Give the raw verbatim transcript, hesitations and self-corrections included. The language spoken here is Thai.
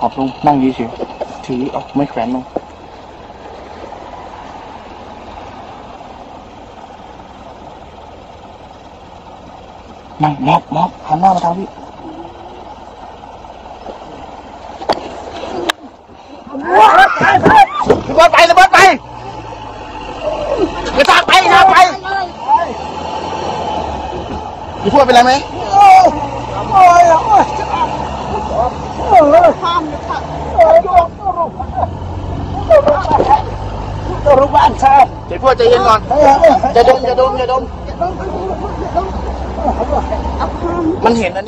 อบลงนั่งเฉยๆถือเอาไม่แขวนลงนั่งมอบมอบหันหน้ามาทางพี่ระเบิดไประเบิดไปกระชากไปกระชากไปพี่พูดเป็นไรไหมโอ้ยโอ้ยโอ้ยโอ้ยห้ามนะครับโอ้ยโอ้ยโอ้ยรูปบ้านชาเดี๋ยวพูดใจเย็นก่อนจะดมจะดมจะดมมันเห็นนะ